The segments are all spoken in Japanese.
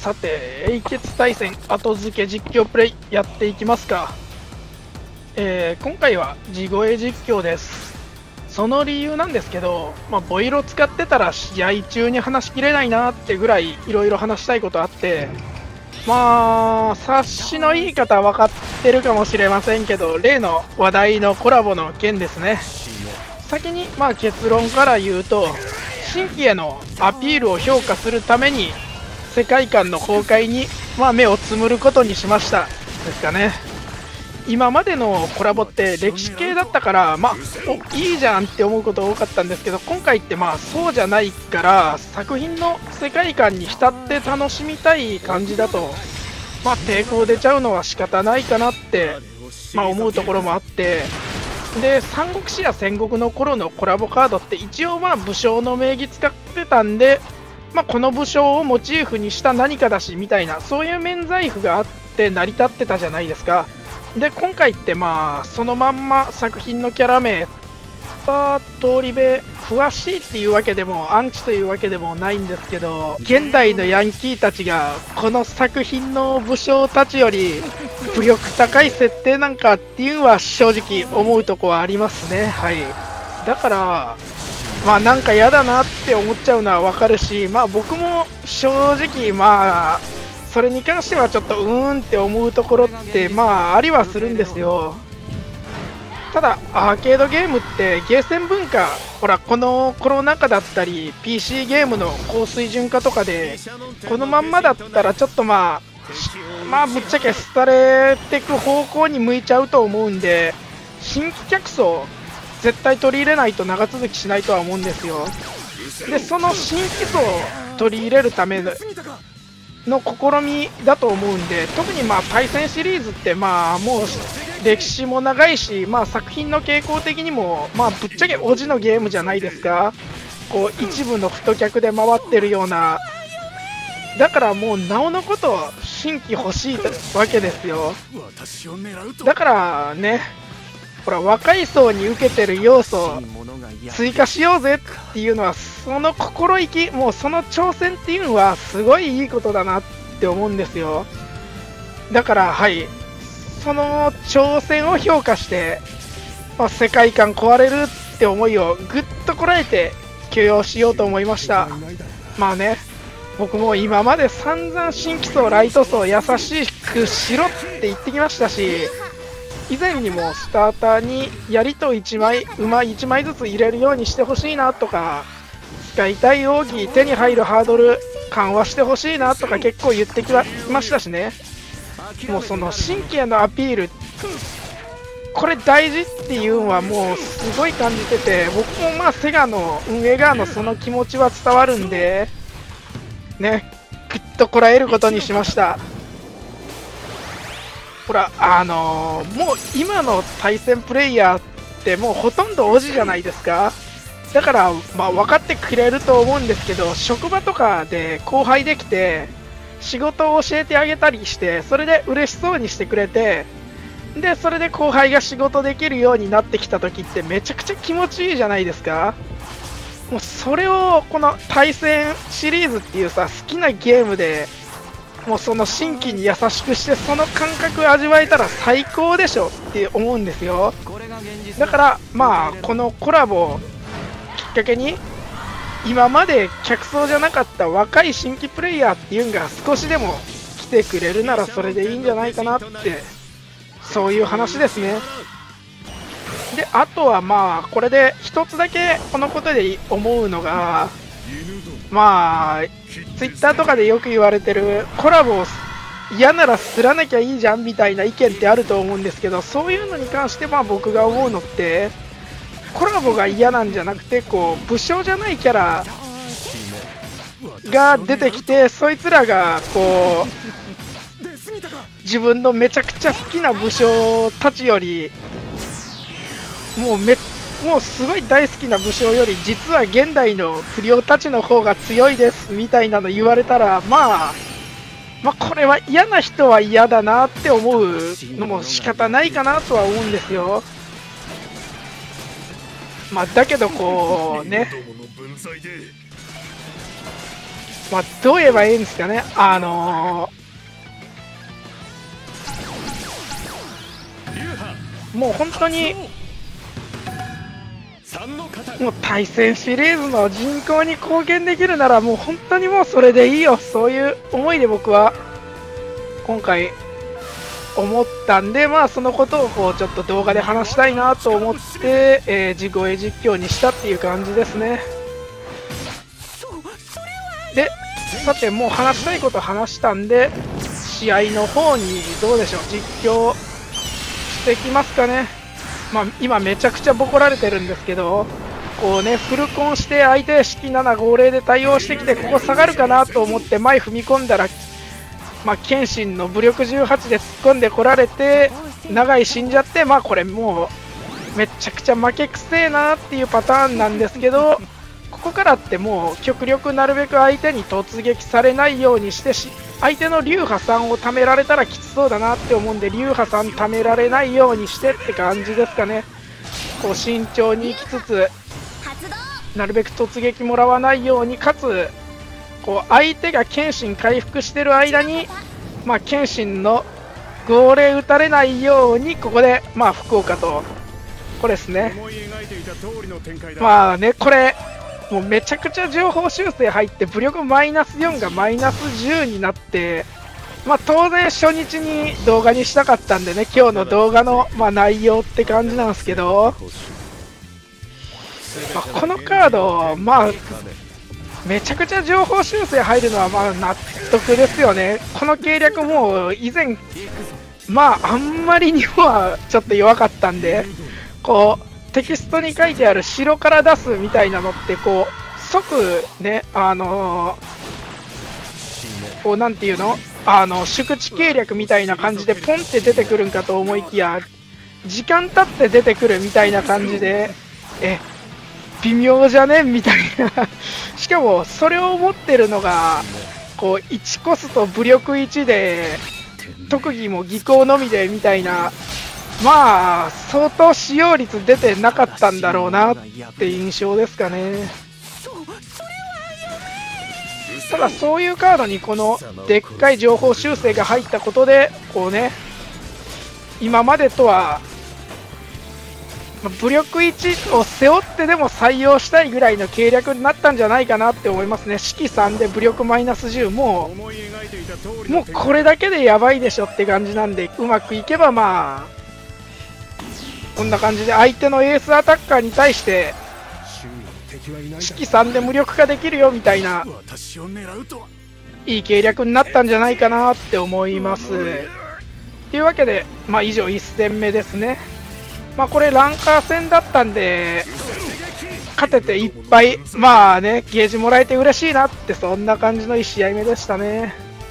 さて、英傑対戦後付け実況プレイやっていきますか。今回は地声実況です。その理由なんですけど、ボイロ使ってたら試合中に話しきれないなってぐらいいろいろ話したいことあって、察しのいい方は分かってるかもしれませんけど、例の話題のコラボの件ですね。先に結論から言うと、新規へのアピールを評価するために世界観の公開に目をつむることにしましたですかね。今までのコラボって歴史系だったからいいじゃんって思うこと多かったんですけど、今回ってそうじゃないから作品の世界観に浸って楽しみたい感じだと抵抗出ちゃうのは仕方ないかなって思うところもあって、で三国志や戦国の頃のコラボカードって一応武将の名義使ってたんで、この武将をモチーフにした何かだしみたいな、そういう免罪符があって成り立ってたじゃないですか。で今回ってそのまんま作品のキャラ名通り部詳しいっていうわけでもアンチというわけでもないんですけど、現代のヤンキーたちがこの作品の武将たちより武力高い設定なんかっていうのは正直思うとこはありますね。はい、だからなんか嫌だなって思っちゃうのはわかるし、僕も正直それに関してはちょっとって思うところってありはするんですよ。ただアーケードゲームってゲーセン文化、このコロナ禍だったり PC ゲームの高水準化とかでこのまんまだったらちょっとぶっちゃけ廃れてく方向に向いちゃうと思うんで、新規客層絶対取り入れないと長続きしないとは思うんですよ。でその新規層を取り入れるための試みだと思うんで、特に対戦シリーズってもう歴史も長いし、作品の傾向的にもぶっちゃけオジのゲームじゃないですか。こう一部の太客で回ってるような、だからもうなおのこと新規欲しいわけですよ。だからね、若い層に受けてる要素を追加しようぜっていうのは、その心意気、もうその挑戦っていうのはすごいいいことだなって思うんですよ。だからその挑戦を評価して、世界観壊れるって思いをぐっとこらえて許容しようと思いました。僕も今まで散々新規層ライト層優しくしろって言ってきましたし、以前にもスターターに槍と1枚馬1枚ずつ入れるようにしてほしいなとか、使いたい奥義手に入るハードル緩和してほしいなとか結構言ってきましたしね。もうその新規へのアピール、これ大事っていうのはもうすごい感じてて、僕もセガの運営側のその気持ちは伝わるんでね、ぐっとこらえることにしました。もう今の対戦プレイヤーってもうほとんどオジじゃないですか。だから分かってくれると思うんですけど、職場とかで後輩できて仕事を教えてあげたりして、それで嬉しそうにしてくれて、でそれで後輩が仕事できるようになってきた時ってめちゃくちゃ気持ちいいじゃないですか。もうそれをこの対戦シリーズっていう好きなゲームでもうその新規に優しくして、その感覚味わえたら最高でしょって思うんですよ。だからこのコラボをきっかけに今まで客層じゃなかった若い新規プレイヤーっていうのが少しでも来てくれるならそれでいいんじゃないかなって、そういう話ですね。であとはこれで一つだけこのことで思うのが、ツイッターとかでよく言われてるコラボを嫌ならすらなきゃいいじゃんみたいな意見ってあると思うんですけど、そういうのに関して僕が思うのって、コラボが嫌なんじゃなくて、武将じゃないキャラが出てきて、そいつらが自分のめちゃくちゃ好きな武将たちよりもうすごい大好きな武将より実は現代の不良たちの方が強いですみたいなの言われたら、これは嫌な人は嫌だなって思うのも仕方ないかなとは思うんですよ。だけどまあ、どう言えばいいんですかね、もう本当に、もう対戦シリーズの人口に貢献できるなら、もう本当にもうそれでいいよ、そういう思いで僕は今回思ったんで、まあそのことをこうちょっと動画で話したいなと思って、地声実況にしたっていう感じですね。で、さてもう話したいこと話したんで、試合の方にどうでしょう、実況していきますかね。まあ、今めちゃくちゃボコられてるんですけど、こうね、フルコンして相手式750で対応してきて、ここ下がるかなと思って前踏み込んだら、まあ、謙信の武力18で突っ込んでこられて、長井死んじゃって、まあこれもうめちゃくちゃ負けくせえなっていうパターンなんですけど、ここからってもう極力なるべく相手に突撃されないようにして相手の流派さんを貯められたらきつそうだなって思うんで、流派さん貯められないようにしてって感じですかね。こう慎重に行きつつ、なるべく突撃もらわないように、かつこう相手が謙信回復してる間に、まあ、謙信の号令打たれないように、ここでまあ福岡とこれですね。まあね、これもうめちゃくちゃ情報修正入って武力マイナス4がマイナス10になって、まあ、当然初日に動画にしたかったんでね、今日の動画のまあ内容って感じなんですけど、まあ、このカード、まあめちゃくちゃ情報修正入るのはまあ納得ですよね。この計略も以前、まああんまりにはちょっと弱かったんで、こうテキストに書いてある城から出すみたいなのってこう即ね、こうなんていうの、宿地計略みたいな感じでポンって出てくるんかと思いきや、時間経って出てくるみたいな感じで、微妙じゃねみたいなしかもそれを持ってるのがこう1コスト武力1で特技も技巧のみでみたいな、まあ相当使用率出てなかったんだろうなって印象ですかね。ただそういうカードにこのでっかい情報修正が入ったことで、こうね、今までとは武力1を背負ってでも採用したいぐらいの計略になったんじゃないかなって思いますね。式3で武力マイナス10、もうこれだけでやばいでしょって感じなんで、うまくいけばまあこんな感じで相手のエースアタッカーに対して式3で無力化できるよみたいな、いい計略になったんじゃないかなって思います。というわけで、まあ、以上1戦目ですね。まあこれランカー戦だったんで勝てていっぱい、まあね、ゲージもらえて嬉しいなって、そんな感じの1試合目でしたね。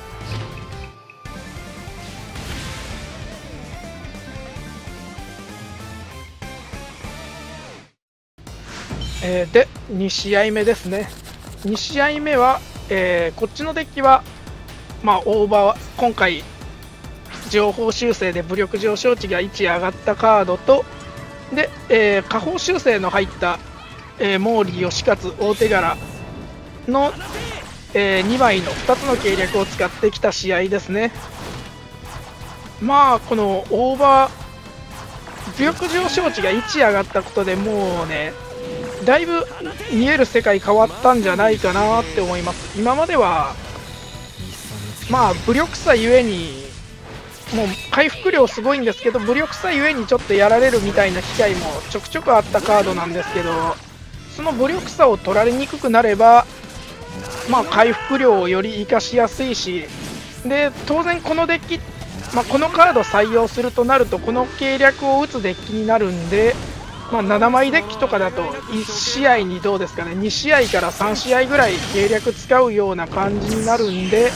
で2試合目ですね。2試合目は、こっちのデッキは、まあ、オーバー、今回情報修正で武力上昇値が1上がったカードと、で、下方修正の入った、毛利義勝大手柄の、2枚の2つの計略を使ってきた試合ですね。まあこのオーバー武力上昇値が1上がったことでもうね、だいぶ見える世界変わったんじゃないかなって思います。今まではまあ武力差ゆえにもう回復量すごいんですけど、武力差ゆえにちょっとやられるみたいな機会もちょくちょくあったカードなんですけど、その武力差を取られにくくなれば、まあ回復量をより活かしやすいし、で当然このデッキ、まあ、このカード採用するとなるとこの計略を打つデッキになるんで、まあ、7枚デッキとかだと1試合にどうですかね、2試合から3試合ぐらい計略使うような感じになるんで、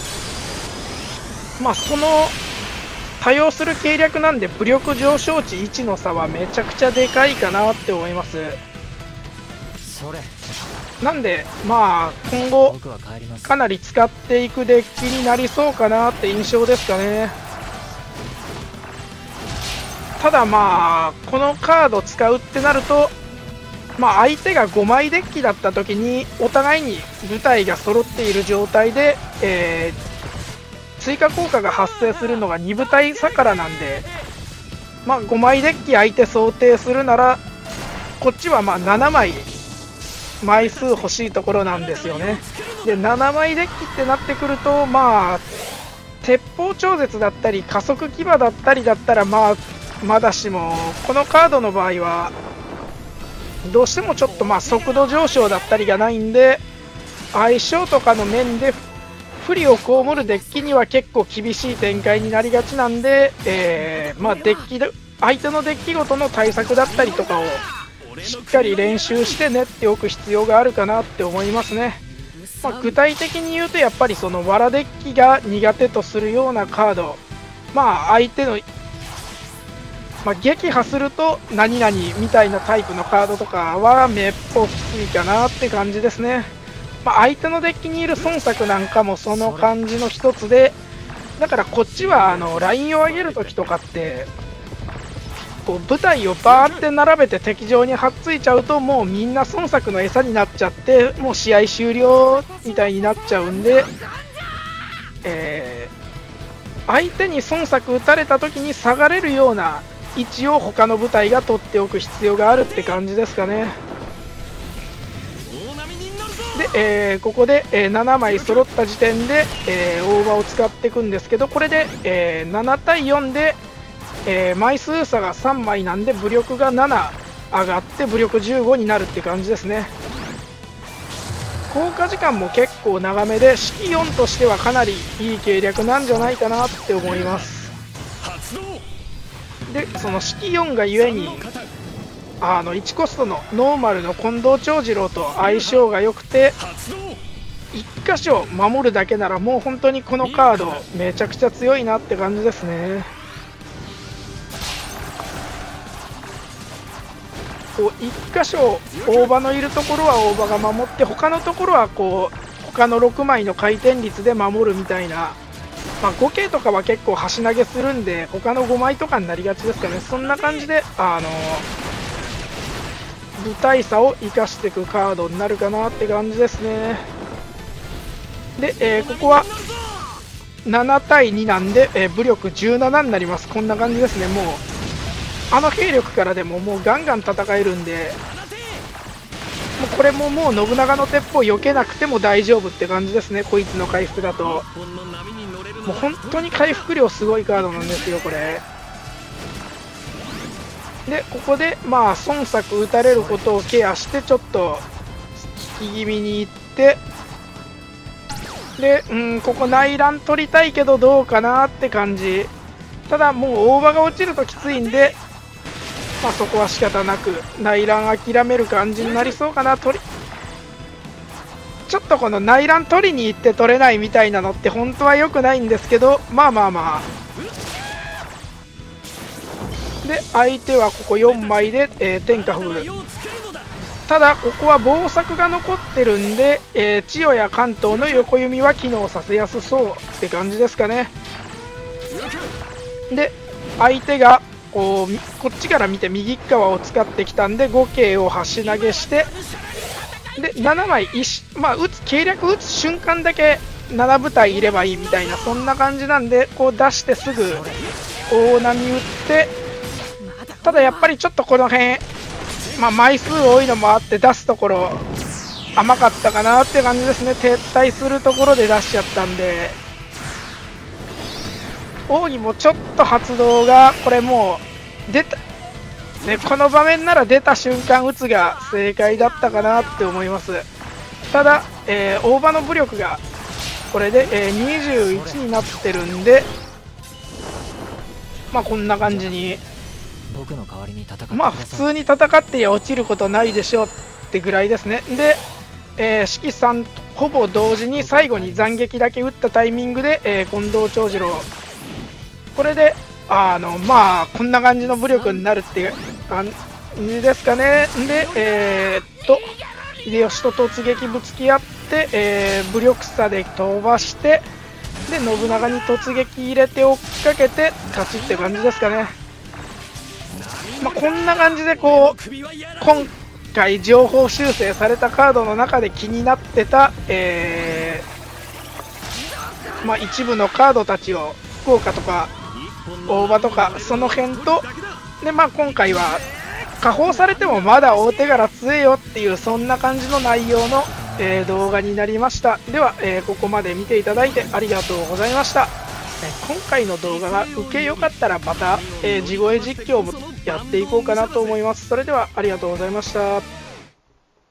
まあその多用する計略なんで武力上昇値1の差はめちゃくちゃでかいかなって思います。なんでまあ今後かなり使っていくデッキになりそうかなって印象ですかね。ただまあこのカード使うってなるとまあ、相手が5枚デッキだった時にお互いに部隊が揃っている状態で、追加効果が発生するのが2部隊差からなんで、まあ、5枚デッキ相手想定するならこっちはまあ7枚枚数欲しいところなんですよね。で7枚デッキってなってくると、まあ鉄砲超絶だったり加速騎馬だったりだったらまだしも、このカードの場合はどうしてもちょっとまあ速度上昇だったりがないんで、相性とかの面で不利を被るデッキには結構厳しい展開になりがちなんで、まあ相手のデッキごとの対策だったりとかをしっかり練習して練っておく必要があるかなって思いますね。まあ、具体的に言うとやっぱりそのわらデッキが苦手とするようなカード、まあ相手の、まあ、撃破すると何々みたいなタイプのカードとかはめっぽうきついかなって感じですね。まあ、相手のデッキにいる孫作なんかもその感じの一つで、だからこっちはラインを上げるときとかってこう部隊をバーって並べて敵場にはっついちゃうともうみんな孫作の餌になっちゃってもう試合終了みたいになっちゃうんで、相手に孫作打たれた時に下がれるような位置を他の部隊が取っておく必要があるって感じですかね。で、ここで、7枚揃った時点で、大場を使っていくんですけど、これで、7対4で、枚数差が3枚なんで武力が7上がって武力15になるって感じですね。効果時間も結構長めで式4としてはかなりいい計略なんじゃないかなって思います。でその式4がゆえに1コストのノーマルの近藤長次郎と相性が良くて1箇所守るだけならもう本当にこのカードめちゃくちゃ強いなって感じですね。こう1箇所大場のいるところは大場が守って他のところはこう他の6枚の回転率で守るみたいな、まあ、5K とかは結構端投げするんで他の5枚とかになりがちですかね。そんな感じで部隊差を生かしていくカードになるかなって感じですね。で、ここは7対2なんで、武力17になります。こんな感じですね。もう兵力からでももうガンガン戦えるんで、もうこれももう信長の鉄砲避けなくても大丈夫って感じですね。こいつの回復だともう本当に回復量すごいカードなんですよこれ。でここでまあ孫作打たれることをケアしてちょっと引き気味にいって、でここ内乱取りたいけどどうかなって感じ。ただもう大場が落ちるときついんで、まあ、そこは仕方なく内乱諦める感じになりそうかな。ちょっとこの内乱取りに行って取れないみたいなのって本当は良くないんですけど、まあまあまあで相手はここ4枚で、天下封。ただここは防作が残ってるんで、千代や関東の横弓は機能させやすそうって感じですかね。で相手がこっちから見て右側を使ってきたんで 5K を端投げして、で7枚まあ計略打つ瞬間だけ7部隊いればいいみたいなそんな感じなんで、こう出してすぐ大波打って、ただやっぱりちょっとこの辺、まあ、枚数多いのもあって出すところ甘かったかなって感じですね。撤退するところで出しちゃったんで、奥義もちょっと発動がこれもう出た、ね、この場面なら出た瞬間打つが正解だったかなって思います。ただ、大場の武力がこれで、21になってるんで、まあこんな感じにまあ普通に戦って落ちることないでしょうってぐらいですね。で、四季さんほぼ同時に最後に斬撃だけ打ったタイミングで、近藤長次郎これでまあこんな感じの武力になるっていう感じですかね。で秀吉と突撃ぶつけ合って、武力差で飛ばしてで信長に突撃入れて追っかけて勝ちって感じですかね。まあ、こんな感じでこう今回情報修正されたカードの中で気になってた、一部のカードたちを福岡とか大場とかその辺とで、今回は加工されてもまだ大手柄強えよっていうそんな感じの内容の、動画になりました。では、ここまで見ていただいてありがとうございました。今回の動画が受けよかったらまた、地声実況もやっていこうかなと思います。それではありがとうございました。